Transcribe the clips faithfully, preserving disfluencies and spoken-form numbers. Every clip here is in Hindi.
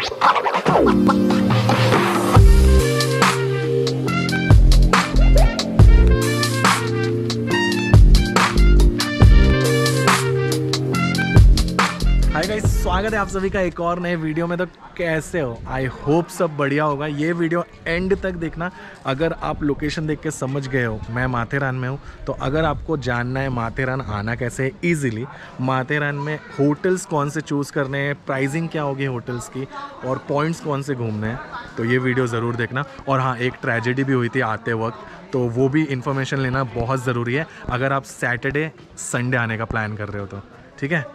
हाय गाइस, स्वागत है आप सभी का एक और नए वीडियो में। तो कैसे हो? आई होप सब बढ़िया होगा। ये वीडियो एंड तक देखना। अगर आप लोकेशन देख के समझ गए हो मैं माथेरान में हूँ, तो अगर आपको जानना है माथेरान आना कैसे है ईजिली, माथेरान में होटल्स कौन से चूज़ करने हैं, प्राइसिंग क्या होगी होटल्स की, और पॉइंट्स कौन से घूमने हैं, तो ये वीडियो ज़रूर देखना। और हाँ, एक ट्रेजेडी भी हुई थी आते वक्त, तो वो भी इन्फॉर्मेशन लेना बहुत ज़रूरी है अगर आप सैटरडे संडे आने का प्लान कर रहे हो तो। ठीक है,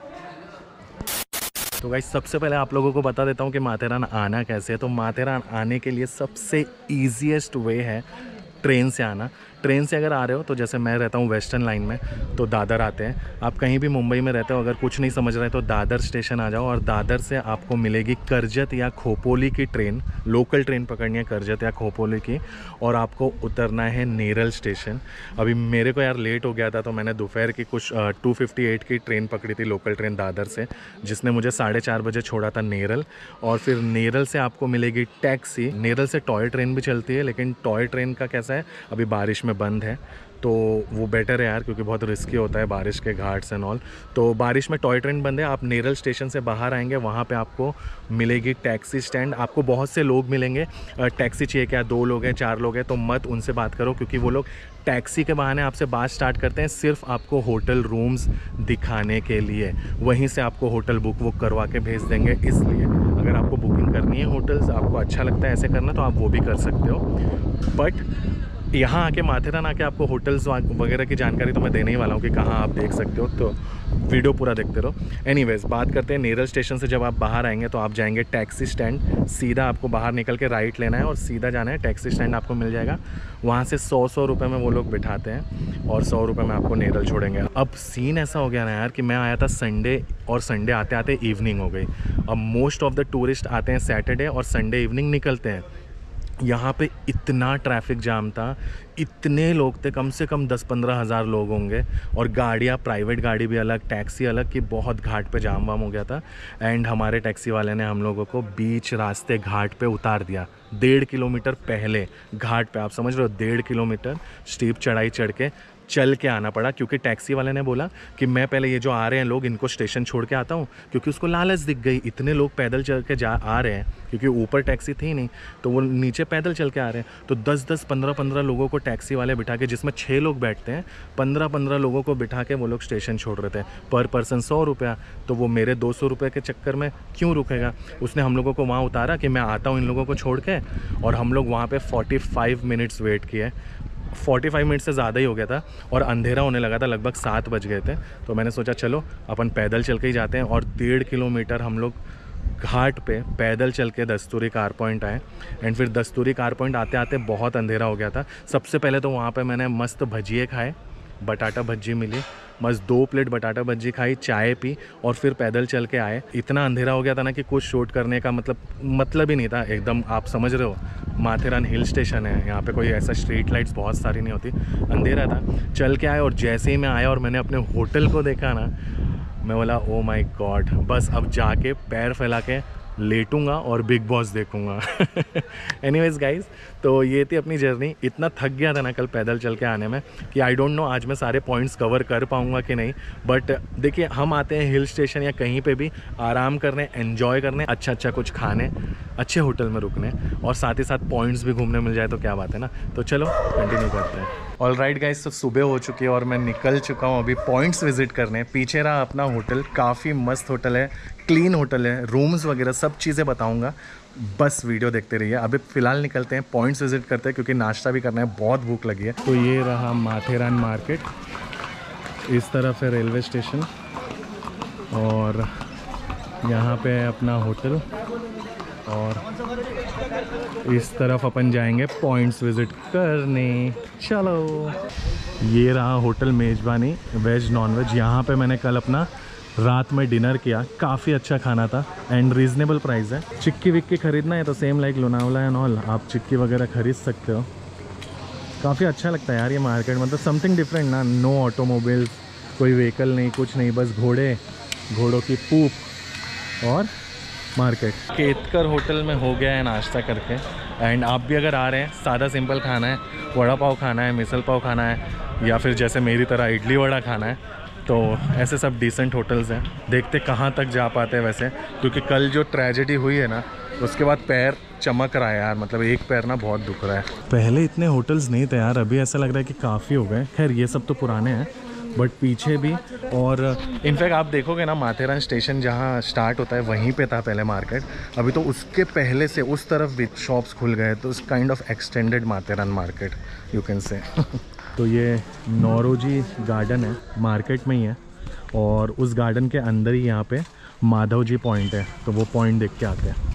तो गाइस सबसे पहले आप लोगों को बता देता हूँ कि माथेरान आना कैसे है। तो माथेरान आने के लिए सबसे ईजीएस्ट वे है ट्रेन से आना। ट्रेन से अगर आ रहे हो तो जैसे मैं रहता हूँ वेस्टर्न लाइन में, तो दादर आते हैं। आप कहीं भी मुंबई में रहते हो, अगर कुछ नहीं समझ रहे तो दादर स्टेशन आ जाओ, और दादर से आपको मिलेगी करजत या खोपोली की ट्रेन। लोकल ट्रेन पकड़नी है करजत या खोपोली की, और आपको उतरना है नेरल स्टेशन। अभी मेरे को यार लेट हो गया था, तो मैंने दोपहर की कुछ टू फिफ्टी एट की ट्रेन पकड़ी थी लोकल ट्रेन दादर से, जिसने मुझे साढ़े चार बजे छोड़ा था नेरल। और फिर नेरल से आपको मिलेगी टैक्सी। नेरल से टॉय ट्रेन भी चलती है, लेकिन टॉय ट्रेन का कैसा है, अभी बारिश में बंद है, तो वो बेटर है यार, क्योंकि बहुत रिस्की होता है बारिश के घाट्स एंड ऑल। तो बारिश में टॉय ट्रेन बंद है। आप नेरल स्टेशन से बाहर आएंगे, वहाँ पे आपको मिलेगी टैक्सी स्टैंड। आपको बहुत से लोग मिलेंगे, टैक्सी चाहिए क्या, दो लोग हैं चार लोग हैं, तो मत उनसे बात करो, क्योंकि वो लोग टैक्सी के बहाने आपसे बात स्टार्ट करते हैं सिर्फ आपको होटल रूम्स दिखाने के लिए। वहीं से आपको होटल बुक वुक करवा के भेज देंगे। इसलिए अगर आपको बुकिंग करनी है होटल्स, आपको अच्छा लगता है ऐसे करना, तो आप वो भी कर सकते हो। बट यहाँ आके माथेरान आके आपको होटल्स वगैरह की जानकारी तो मैं देने ही वाला हूँ कि कहाँ आप देख सकते हो, तो वीडियो पूरा देखते रहो। एनीवेज, बात करते हैं नेरल स्टेशन से जब आप बाहर आएंगे तो आप जाएंगे टैक्सी स्टैंड। सीधा आपको बाहर निकल के राइट लेना है और सीधा जाना है, टैक्सी स्टैंड आपको मिल जाएगा। वहाँ से सौ सौ रुपये में वो लोग बिठाते हैं, और सौ रुपये में आपको नेरल छोड़ेंगे। अब सीन ऐसा हो गया ना यार कि मैं आया था संडे, और संडे आते आते इवनिंग हो गई। अब मोस्ट ऑफ द टूरिस्ट आते हैं सैटरडे और संडे इवनिंग निकलते हैं। यहाँ पे इतना ट्रैफिक जाम था, इतने लोग थे, कम से कम दस पंद्रह हज़ार लोग होंगे, और गाड़ियाँ, प्राइवेट गाड़ी भी अलग, टैक्सी अलग, कि बहुत घाट पे जाम वाम हो गया था। एंड हमारे टैक्सी वाले ने हम लोगों को बीच रास्ते घाट पे उतार दिया, डेढ़ किलोमीटर पहले घाट पे। आप समझ रहे हो, डेढ़ किलोमीटर स्टीप चढ़ाई चढ़ के चल के आना पड़ा, क्योंकि टैक्सी वाले ने बोला कि मैं पहले ये जो आ रहे हैं लोग, इनको स्टेशन छोड़ के आता हूँ, क्योंकि उसको लालच दिख गई, इतने लोग पैदल चल के जा आ रहे हैं, क्योंकि ऊपर टैक्सी थी नहीं, तो वो नीचे पैदल चल के आ रहे हैं। तो दस दस पंद्रह पंद्रह लोगों को टैक्सी वाले बिठा के, जिसमें छः लोग बैठते हैं, पंद्रह पंद्रह लोगों को बिठा के वो लोग स्टेशन छोड़ रहे थे। पर पर्सन सौ रुपया, तो वो मेरे दो सौ रुपये के चक्कर में क्यों रुकेगा। उसने हम लोगों को वहाँ उतारा कि मैं आता हूँ इन लोगों को छोड़ के, और हम लोग वहाँ पर फोर्टी फाइव मिनट्स वेट किए। पैंतालीस मिनट से ज़्यादा ही हो गया था, और अंधेरा होने लगा था, लगभग सात बज गए थे। तो मैंने सोचा चलो अपन पैदल चल के ही जाते हैं, और डेढ़ किलोमीटर हम लोग घाट पे पैदल चल के दस्तूरी कार पॉइंट आए। एंड फिर दस्तूरी कार पॉइंट आते आते बहुत अंधेरा हो गया था। सबसे पहले तो वहाँ पे मैंने मस्त भजिए खाए, बटाटा भज्जी मिली, मस्त दो प्लेट बटाटा भज्जी खाई, चाय पी, और फिर पैदल चल के आए। इतना अंधेरा हो गया था ना कि कुछ शूट करने का मतलब मतलब ही नहीं था एकदम। आप समझ रहे हो, माथेरान हिल स्टेशन है, यहाँ पे कोई ऐसा स्ट्रीट लाइट्स बहुत सारी नहीं होती, अंधेरा था। चल के आए, और जैसे ही मैं आया और मैंने अपने होटल को देखा ना, मैं बोला ओ माय गॉड, बस अब जाके पैर फैला के लेटूंगा और बिग बॉस देखूंगा। एनीवेज गाइस, तो ये थी अपनी जर्नी। इतना थक गया था ना कल पैदल चल के आने में कि आई डोंट नो आज मैं सारे पॉइंट्स कवर कर पाऊंगा कि नहीं। बट देखिए, हम आते हैं हिल स्टेशन या कहीं पे भी आराम करने, एंजॉय करने, अच्छा अच्छा कुछ खाने, अच्छे होटल में रुकने, और साथ ही साथ पॉइंट्स भी घूमने मिल जाए तो क्या बात है ना। तो चलो कंटिन्यू करते हैं। ऑल राइट गाइस, तो सुबह हो चुकी है और मैं निकल चुका हूँ अभी पॉइंट्स विजिट करने। पीछे रहा अपना होटल, काफ़ी मस्त होटल है, क्लीन होटल है, रूम्स वगैरह सब चीज़ें बताऊंगा, बस वीडियो देखते रहिए। अभी फ़िलहाल निकलते हैं, पॉइंट्स विजिट करते हैं, क्योंकि नाश्ता भी करना है, बहुत भूख लगी है। तो ये रहा माथेरान मार्केट, इस तरफ है रेलवे स्टेशन, और यहाँ पे है अपना होटल, और इस तरफ अपन जाएंगे पॉइंट्स विजिट करने। चलो, ये रहा होटल मेज़बानी, वेज नॉन वेज। यहाँ पे मैंने कल अपना रात में डिनर किया, काफ़ी अच्छा खाना था एंड रीज़नेबल प्राइस है। चिक्की विक्की ख़रीदना है तो same like Lonavala and all, आप चिक्की वगैरह ख़रीद सकते हो। काफ़ी अच्छा लगता है यार ये मार्केट, मतलब समथिंग डिफरेंट ना। नो ऑटोमोबाइल्स, कोई व्हीकल नहीं, कुछ नहीं, बस घोड़े, घोड़ों की पूप और मार्केट। केतकर होटल में हो गया है नाश्ता करके। एंड आप भी अगर आ रहे हैं, सादा सिंपल खाना है, वड़ा पाव खाना है, मिसल पाव खाना है, या फिर जैसे मेरी तरह इडली वड़ा खाना है, तो ऐसे सब डिसेंट होटल्स हैं। देखते कहाँ तक जा पाते हैं वैसे, क्योंकि कल जो ट्रेजेडी हुई है ना, उसके बाद पैर चमक रहा है यार, मतलब एक पैर ना बहुत दुख रहा है। पहले इतने होटल्स नहीं थे यार, अभी ऐसा लग रहा है कि काफ़ी हो गए। खैर ये सब तो पुराने हैं, बट पीछे भी। और इनफैक्ट आप देखोगे ना, माथेरान स्टेशन जहाँ स्टार्ट होता है वहीं पे था पहले मार्केट, अभी तो उसके पहले से उस तरफ भी शॉप्स खुल गए, तो इस kind of extended Matheran market you can say. तो ये नौरोजी गार्डन है, मार्केट में ही है, और उस गार्डन के अंदर ही यहाँ पे माधव जी पॉइंट है, तो वो पॉइंट देख के आते हैं।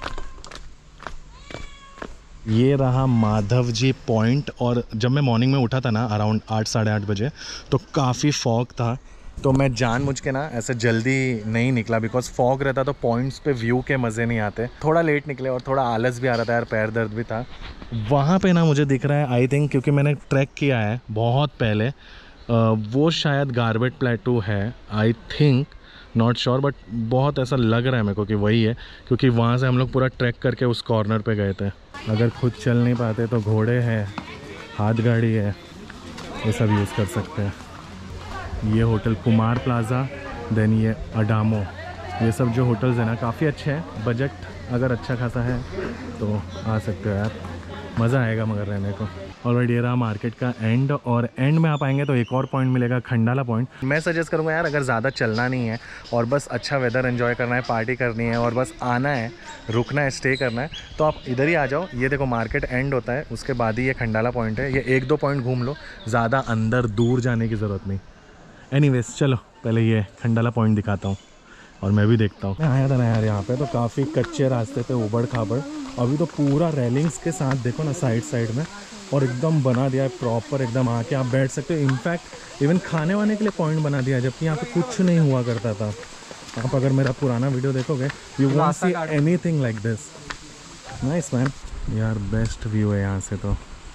ये रहा माधव जी पॉइंट। और जब मैं मॉर्निंग में उठा था ना अराउंड आठ साढ़े आठ बजे, तो काफ़ी फॉग था, तो मैं जानबूझ के ना ऐसे जल्दी नहीं निकला, बिकॉज फॉग रहता तो पॉइंट्स पे व्यू के मज़े नहीं आते। थोड़ा लेट निकले और थोड़ा आलस भी आ रहा था यार, पैर दर्द भी था। वहाँ पे ना मुझे दिख रहा है, आई थिंक, क्योंकि मैंने ट्रैक किया है बहुत पहले, वो शायद गारबेट प्लेटू है, I think, not sure, but बहुत ऐसा लग रहा है मेरे को कि वही है, क्योंकि वहाँ से हम लोग पूरा ट्रैक करके उस कॉर्नर पे गए थे। अगर खुद चल नहीं पाते तो घोड़े हैं, हाथ गाड़ी है, ये सब यूज़ कर सकते हैं। ये होटल कुमार प्लाज़ा, देन ये अडामो, ये सब जो होटल्स हैं ना काफ़ी अच्छे हैं। बजट अगर अच्छा खासा है तो आ सकते हो यार, मज़ा आएगा मगर रहने को। ऑलरेडी ये रहा मार्केट का एंड, और एंड में आप आएंगे तो एक और पॉइंट मिलेगा, खंडाला पॉइंट। मैं सजेस्ट करूँगा यार, अगर ज़्यादा चलना नहीं है और बस अच्छा वेदर एंजॉय करना है, पार्टी करनी है और बस आना है, रुकना है, स्टे करना है, तो आप इधर ही आ जाओ। ये देखो मार्केट एंड होता है, उसके बाद ही ये खंडाला पॉइंट है। ये एक दो पॉइंट घूम लो, ज़्यादा अंदर दूर जाने की ज़रूरत नहीं। एनीवेज चलो पहले ये खंडाला पॉइंट दिखाता हूँ और मैं भी देखता हूँ। मैं आया था ना यार यहाँ पे, तो काफ़ी कच्चे रास्ते थे, उबड़ खाबड़। अभी तो पूरा रेलिंग्स के साथ देखो ना साइड साइड में, और एकदम बना दिया है प्रॉपर, एकदम आके आप बैठ सकते हो। इनफैक्ट इवन खाने वाने के लिए पॉइंट बना दिया, जबकि यहाँ पे कुछ नहीं हुआ करता था। आप अगर मेरा पुराना वीडियो देखोगे, you won't see anything like this. Nice man यार, बेस्ट व्यू है यहाँ से। तो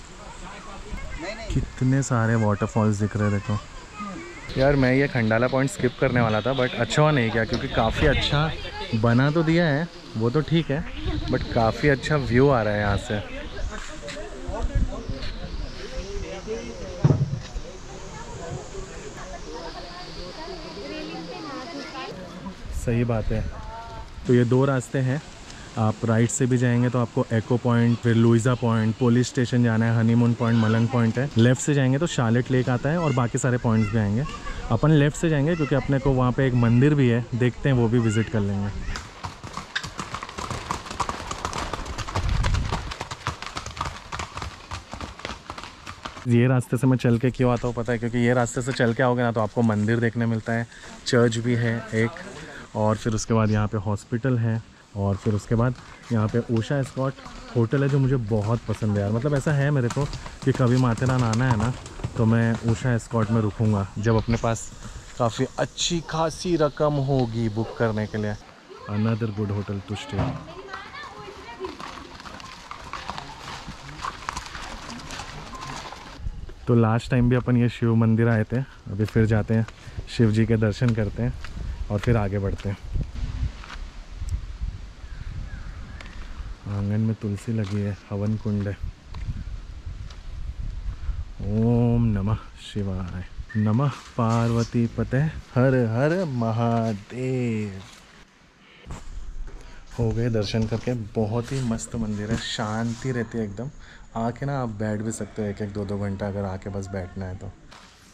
कितने सारे वाटरफॉल्स दिख रहे हैं देखो यार। मैं ये खंडाला पॉइंट स्किप करने वाला था, बट अच्छा हुआ नहीं किया, क्योंकि काफ़ी अच्छा बना तो दिया है, वो तो ठीक है, बट काफ़ी अच्छा व्यू आ रहा है यहाँ से। सही बात है। तो ये दो रास्ते हैं, आप राइट से भी जाएंगे तो आपको एको पॉइंट, फिर लुइजा पॉइंट, पुलिस स्टेशन जाना है, हनीमून पॉइंट, मलंग पॉइंट है। लेफ़्ट से जाएंगे तो शार्लेट लेक आता है, और बाकी सारे पॉइंट्स भी आएंगे। अपन लेफ़्ट से जाएंगे क्योंकि अपने को वहाँ पे एक मंदिर भी है, देखते हैं, वो भी विज़िट कर लेंगे। ये रास्ते से मैं चल के क्यों आता हूँ पता है, क्योंकि ये रास्ते से चल के आओगे ना तो आपको मंदिर देखने मिलता है, चर्च भी है एक, और फिर उसके बाद यहाँ पे हॉस्पिटल है, और फिर उसके बाद यहाँ पे उषा एस्कॉर्ट होटल है, जो मुझे बहुत पसंद है यार। मतलब ऐसा है मेरे को कि कभी माथेरान आना है ना, तो मैं उषा एस्कॉर्ट में रुकूँगा, जब अपने पास काफ़ी अच्छी खासी रकम होगी बुक करने के लिए। Another good hotel to stay. तो लास्ट टाइम भी अपन ये शिव मंदिर आए थे, अभी फिर जाते हैं, शिव जी के दर्शन करते हैं और फिर आगे बढ़ते हैं। आंगन में तुलसी लगी है, हवन कुंड है। ओम नमः शिवाय, नमः पार्वती पते, हर हर महादेव। हो गए दर्शन करके, बहुत ही मस्त मंदिर है, शांति रहती है एकदम। आके ना आप बैठ भी सकते हो एक एक दो दो घंटा, अगर आके बस बैठना है तो।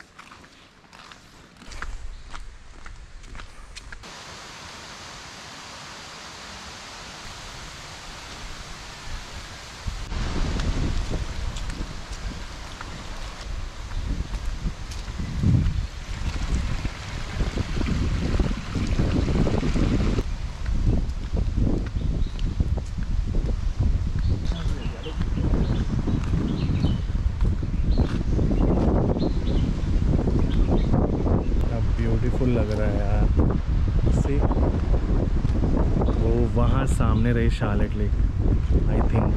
ब्यूटीफुल लग रहा है यार। सी वो वहाँ सामने रही शार्लेट लेक, आई थिंक।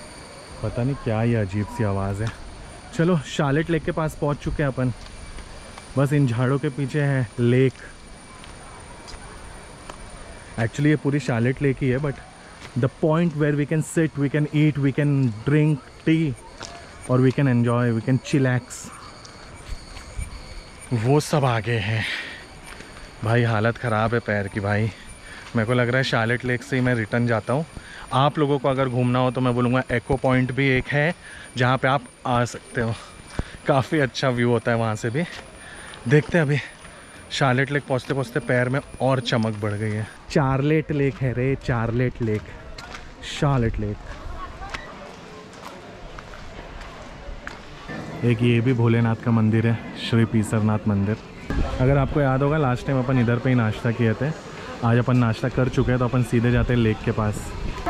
पता नहीं क्या ये अजीब सी आवाज़ है। चलो शार्लेट लेक के पास पहुँच चुके हैं अपन। बस इन झाड़ों के पीछे है लेक। एक्चुअली ये पूरी शार्लेट लेक ही है, but the point where we can sit, we can eat, we can drink tea और we can enjoy, we can chillax, वो सब आगे है। भाई हालत ख़राब है पैर की भाई। मेरे को लग रहा है शार्लेट लेक से ही मैं रिटर्न जाता हूँ। आप लोगों को अगर घूमना हो तो मैं बोलूँगा एको पॉइंट भी एक है जहाँ पे आप आ सकते हो, काफ़ी अच्छा व्यू होता है वहाँ से भी। देखते हैं अभी शार्लेट लेक पहुँचते पहुँचते पैर में और चमक बढ़ गई है। चार्लेट लेक है रे, चार्लेट लेक, शार्लेट लेक। एक ये भी भोलेनाथ का मंदिर है, श्री पीसरनाथ मंदिर। अगर आपको याद होगा लास्ट टाइम अपन इधर पे ही नाश्ता किए थे, आज अपन नाश्ता कर चुके हैं तो अपन सीधे जाते हैं लेक के पास।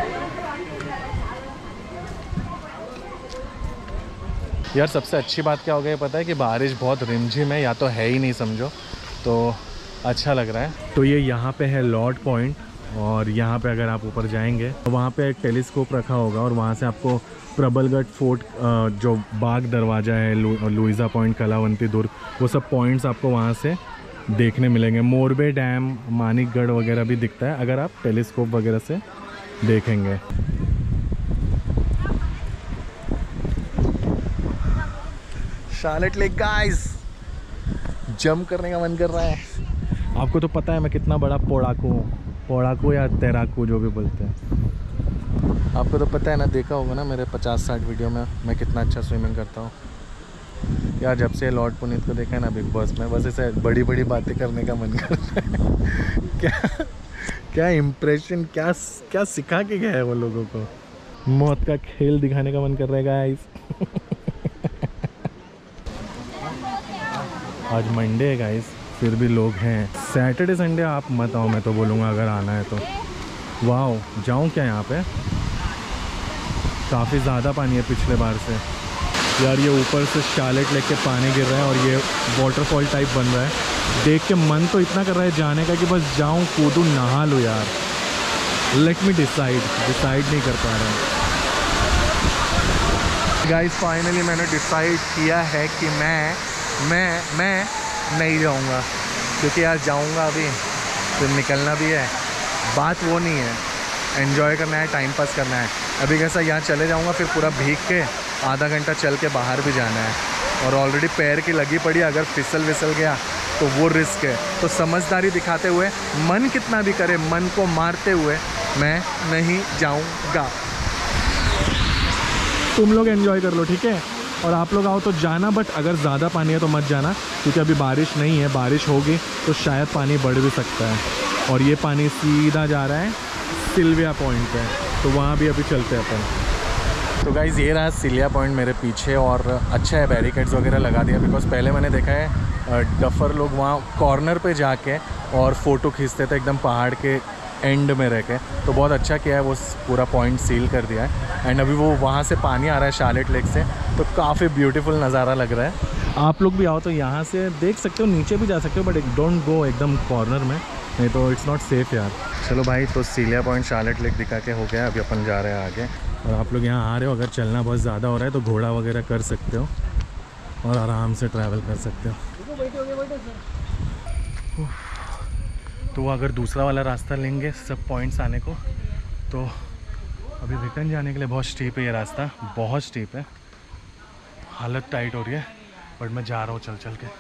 यार सबसे अच्छी बात क्या हो गई पता है कि बारिश बहुत रिमझिम है, या तो है ही नहीं समझो, तो अच्छा लग रहा है। तो ये यहाँ पे है लॉर्ड पॉइंट, और यहाँ पे अगर आप ऊपर जाएंगे तो वहाँ पे एक टेलीस्कोप रखा होगा और वहाँ से आपको प्रबलगढ़ फोर्ट, जो बाग दरवाज़ा है, लु, लुइजा पॉइंट, कलावंती दुर्ग, वो सब पॉइंट्स आपको वहाँ से देखने मिलेंगे। मोरबे डैम, मानिकगढ़ वगैरह भी दिखता है अगर आप टेलीस्कोप वगैरह से देखेंगे। शार्लेट लेक गाइस, जंप करने का मन कर रहा है। आपको तो पता है मैं कितना बड़ा पौड़ाकू हूँ, पौड़ाकू या तैराकू जो भी बोलते हैं। आपको तो पता है ना, देखा होगा ना मेरे पचास साठ वीडियो में मैं कितना अच्छा स्विमिंग करता हूँ। यार जब से लॉर्ड पुनीत को देखा है ना बिग बॉस में, बस ऐसे बड़ी बड़ी बातें करने का मन कर रहा है। क्या क्या इम्प्रेशन, क्या क्या सिखा के गया है वो लोगों को। मौत का खेल दिखाने का मन कर रहा है गाइस। आज मंडे है गाइस, फिर भी लोग हैं। सैटरडे संडे आप मत आओ, मैं तो बोलूँगा अगर आना है तो। वाओ, जाऊँ क्या यहाँ पे? काफ़ी ज़्यादा पानी है पिछले बार से। यार ये ऊपर से शार्लेट लेक के पानी गिर रहा है और ये वाटरफॉल टाइप बन रहा है। देख के मन तो इतना कर रहा है जाने का कि बस जाऊँ, कूदूँ, नहा लूँ यार। लेट मी डिसाइड डिसाइड नहीं कर पा रहा हूँ गाइस। फाइनली मैंने डिसाइड किया है कि मैं मैं मैं नहीं जाऊंगा, क्योंकि यार जाऊंगा अभी फिर निकलना भी है। बात वो नहीं है, एंजॉय करना है, टाइम पास करना है। अभी कैसा यहाँ चले जाऊंगा फिर पूरा भीग के आधा घंटा चल के बाहर भी जाना है, और ऑलरेडी पैर की लगी पड़ी, अगर फिसल विसल गया तो वो रिस्क है। तो समझदारी दिखाते हुए, मन कितना भी करे, मन को मारते हुए मैं नहीं जाऊंगा। तुम लोग एंजॉय कर लो, ठीक है? और आप लोग आओ तो जाना, बट अगर ज़्यादा पानी है तो मत जाना, क्योंकि अभी बारिश नहीं है। बारिश होगी तो शायद पानी बढ़ भी सकता है। और ये पानी सीधा जा रहा है सिल्विया पॉइंट पे, तो वहाँ भी अभी चलते हैं अपन। तो गाइज़ ये रहा सिल्विया पॉइंट मेरे पीछे, और अच्छा है बैरिकेड्स वगैरह लगा दिया, बिकॉज पहले मैंने देखा है डफर लोग वहाँ कॉर्नर पे जाके और फ़ोटो खींचते थे एकदम पहाड़ के एंड में रह के। तो बहुत अच्छा किया है, वो पूरा पॉइंट सील कर दिया है। एंड अभी वो वहाँ से पानी आ रहा है शार्लेट लेक से, तो काफ़ी ब्यूटीफुल नज़ारा लग रहा है। आप लोग भी आओ तो यहाँ से देख सकते हो, नीचे भी जा सकते हो, बट डोंट गो एकदम कॉर्नर में, नहीं तो इट्स नॉट सेफ़ यार। चलो भाई, तो सिल्विया पॉइंट शार्लेट लेक दिखा के हो गया, अभी अपन जा रहे हैं आगे। और आप लोग यहाँ आ रहे हो, अगर चलना बहुत ज़्यादा हो रहा है तो घोड़ा वगैरह कर सकते हो और आराम से ट्रैवल कर सकते हो। तो अगर दूसरा वाला रास्ता लेंगे सब पॉइंट्स आने को, तो अभी रिटर्न जाने के लिए बहुत स्टीप है ये रास्ता, बहुत स्टीप है, हालत टाइट हो रही है, बट मैं जा रहा हूँ चल चल के।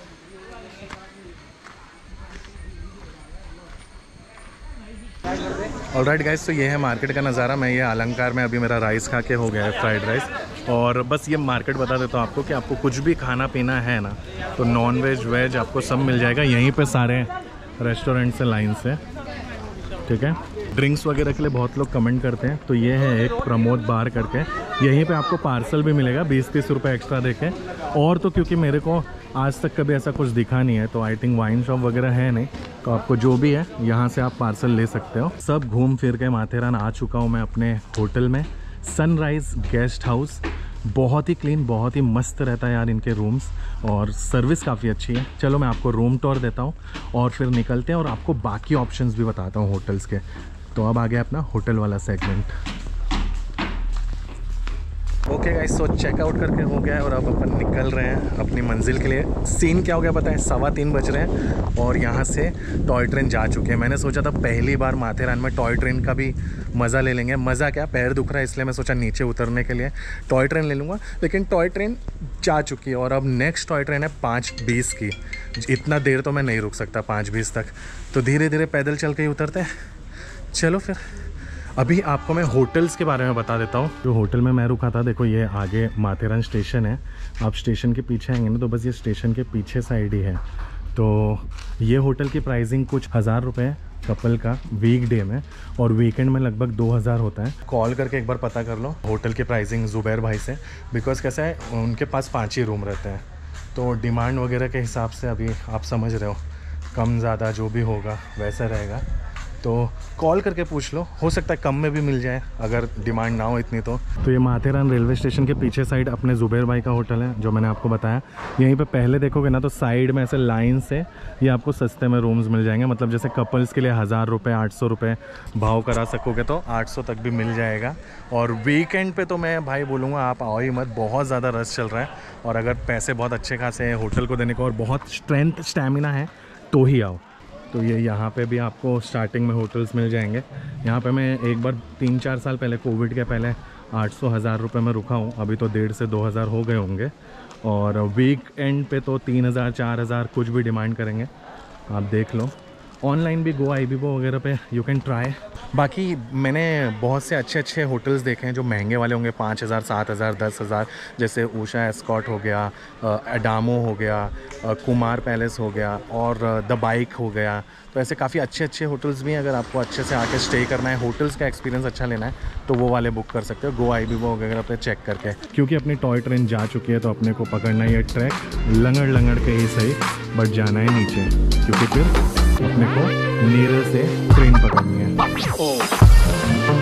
ऑलराइट गाइस, तो ये है मार्केट का नज़ारा। मैं ये अलंकार में अभी मेरा राइस खा के हो गया है, फ्राइड राइस। और बस ये मार्केट बता देता हूँ आपको कि आपको कुछ भी खाना पीना है ना, तो नॉन वेज वेज आपको सब मिल जाएगा यहीं पे, सारे रेस्टोरेंट से, लाइन से, ठीक है। ड्रिंक्स वगैरह के लिए बहुत लोग कमेंट करते हैं, तो ये है एक प्रमोद बार करके, यहीं पे आपको पार्सल भी मिलेगा बीस तीस रुपये एक्स्ट्रा देके। और तो क्योंकि मेरे को आज तक कभी ऐसा कुछ दिखा नहीं है, तो आई थिंक वाइन शॉप वगैरह है नहीं, तो आपको जो भी है यहाँ से आप पार्सल ले सकते हो। सब घूम फिर के माथेरान आ चुका हूँ मैं अपने होटल में, सनराइज़ गेस्ट हाउस। बहुत ही क्लीन, बहुत ही मस्त रहता है यार इनके रूम्स, और सर्विस काफ़ी अच्छी है। चलो मैं आपको रूम टूर देता हूँ और फिर निकलते हैं, और आपको बाकी ऑप्शंस भी बताता हूँ होटल्स के। तो अब आ गया अपना होटल वाला segment. Okay guys, so check out करके हो गया है और अब अपन निकल रहे हैं अपनी मंजिल के लिए। सीन क्या हो गया पता है, सवा तीन बज रहे हैं और यहाँ से टॉय ट्रेन जा चुके हैं। मैंने सोचा था पहली बार माथेरान में टॉय ट्रेन का भी मज़ा ले लेंगे। मज़ा क्या, पैर दुख रहा है इसलिए मैं सोचा नीचे उतरने के लिए टॉय ट्रेन ले लूँगा, लेकिन टॉय ट्रेन जा चुकी है और अब नेक्स्ट टॉय ट्रेन है पाँच बीस की। इतना देर तो मैं नहीं रुक सकता पाँच बीस तक, तो धीरे धीरे पैदल चल के ही उतरते हैं। चलो फिर अभी आपको मैं होटल्स के बारे में बता देता हूँ। जो होटल में मैं रुका था, देखो ये आगे माथेरान स्टेशन है। आप स्टेशन के पीछे आएंगे ना तो बस ये स्टेशन के पीछे साइड ही है। तो ये होटल की प्राइसिंग कुछ हज़ार रुपये कपल का वीक डे में, और वीकेंड में लगभग दो हज़ार होता है। कॉल करके एक बार पता कर लो होटल की प्राइसिंग ज़ुबैर भाई से, बिकॉज़ कैसा है उनके पास पाँच ही रूम रहते हैं, तो डिमांड वगैरह के हिसाब से अभी आप समझ रहे हो, कम ज़्यादा जो भी होगा वैसा रहेगा। तो कॉल करके पूछ लो, हो सकता है कम में भी मिल जाए अगर डिमांड ना हो इतनी तो। तो ये माथेरान रेलवे स्टेशन के पीछे साइड अपने ज़ुबैर भाई का होटल है जो मैंने आपको बताया। यहीं पे पहले देखोगे ना तो साइड में ऐसे लाइन से ये आपको सस्ते में रूम्स मिल जाएंगे, मतलब जैसे कपल्स के लिए हज़ार रुपये आठ सौ रुपये भाव करा सकोगे तो आठ सौ तक भी मिल जाएगा। और वीकेंड पे तो मैं भाई बोलूँगा आप आओ ही मत, बहुत ज़्यादा रश चल रहा है, और अगर पैसे बहुत अच्छे खासे हैं होटल को देने को और बहुत स्ट्रेंथ स्टैमिना है तो ही आओ। तो ये यहाँ पे भी आपको स्टार्टिंग में होटल्स मिल जाएंगे। यहाँ पे मैं एक बार तीन चार साल पहले कोविड के पहले आठ सौ हज़ार रुपये में रुका हूँ, अभी तो डेढ़ से दो हज़ार हो गए होंगे। और वीक एंड पे तो तीन हज़ार चार हज़ार कुछ भी डिमांड करेंगे, आप देख लो। ऑनलाइन भी गो आईबीबो वगैरह पे यू कैन ट्राई। बाकी मैंने बहुत से अच्छे अच्छे होटल्स देखे हैं जो महंगे वाले होंगे, पाँच हज़ार सात हज़ार दस हज़ार, जैसे ऊषा एस्कॉट हो गया, एडामो हो गया, कुमार पैलेस हो गया और द बाइक हो गया। तो ऐसे काफ़ी अच्छे अच्छे होटल्स भी हैं। अगर आपको अच्छे से आके स्टे करना है, होटल्स का एक्सपीरियंस अच्छा लेना है तो वो वाले बुक कर सकते हो गो आईबीबो वगैरह पे चेक करके। क्योंकि अपनी टॉय ट्रेन जा चुकी है तो अपने को पकड़ना है ये ट्रैक, लंगड़ लंगड़ के ही सही बट जाना है नीचे, क्योंकि फिर अपने को नीरल से ट्रेन पकड़नी है।